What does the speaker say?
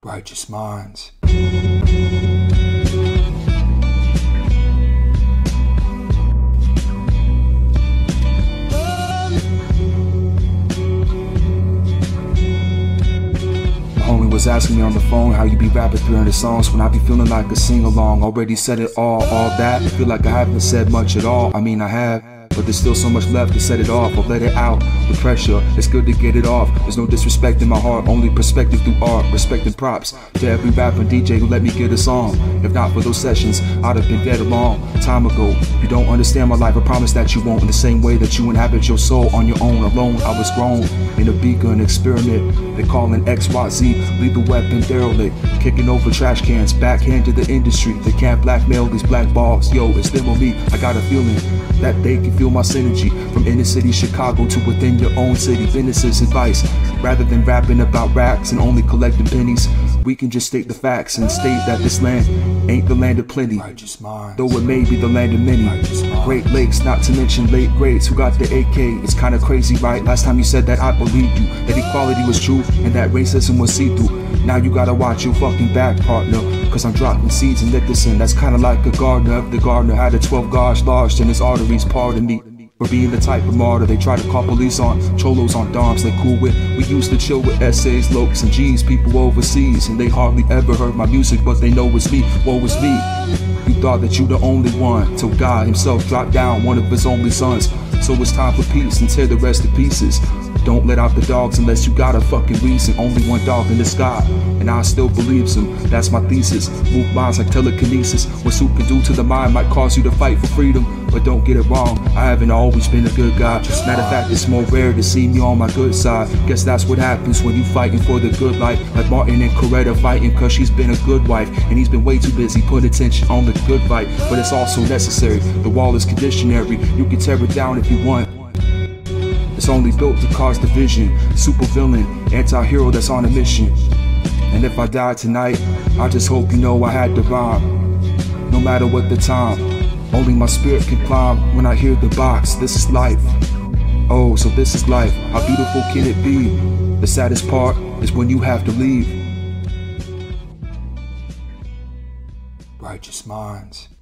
Righteous minds. Homie was asking me on the phone how you be rapping 300 songs when I be feeling like a sing-along. Already said it all that. I feel like I haven't said much at all. I mean I have, but there's still so much left to set it off or let it out. The pressure, it's good to get it off. There's no disrespect in my heart, only perspective through art. Respect and props to every rapper and DJ who let me get a song. If not for those sessions, I'd have been dead a long time ago. If you don't understand my life, I promise that you won't. In the same way that you inhabit your soul on your own, alone, I was grown in a beacon experiment. They call an XYZ, lethal weapon derelict. Kicking over trash cans, backhand to the industry. They can't blackmail these black balls. Yo, it's them or me. I got a feeling that they can feel my synergy. From inner city Chicago to within your own city. Business advice, rather than rapping about racks and only collecting pennies, we can just state the facts and state that this land ain't the land of plenty, though it may be the land of many. Great Lakes, not to mention late grades who got the AK. It's kinda crazy, right? Last time you said that I believed you, that equality was true and that racism was see-through. Now you gotta watch your fucking back, partner, cause I'm dropping seeds in Nicholson. That's kinda like a gardener. If the gardener had a 12 gauge lodged in his arteries, pardon me for being the type of martyr they try to call police on. Cholos on doms they cool with. We used to chill with essays, lokes and G's, people overseas, and they hardly ever heard my music, but they know it's me. Woe is me. You thought that you the only one, till God himself dropped down one of his only sons. So it's time for peace and tear the rest to pieces. Don't let out the dogs unless you got a fucking reason. Only one dog in the sky, and I still believes him. That's my thesis. Move minds like telekinesis. What soup can do to the mind might cause you to fight for freedom. But don't get it wrong, I haven't always been a good guy. Matter of fact, it's more rare to see me on my good side. Guess that's what happens when you fighting for the good life. Like Martin and Coretta fighting cause she's been a good wife, and he's been way too busy putting attention on the good fight. But it's also necessary. The wall is conditionary. You can tear it down if you want. It's only built to cause division. Super villain, anti-hero that's on a mission. And if I die tonight, I just hope you know I had to rhyme. No matter what the time, only my spirit can climb when I hear the box. This is life. Oh, so this is life. How beautiful can it be? The saddest part is when you have to leave. Righteous minds.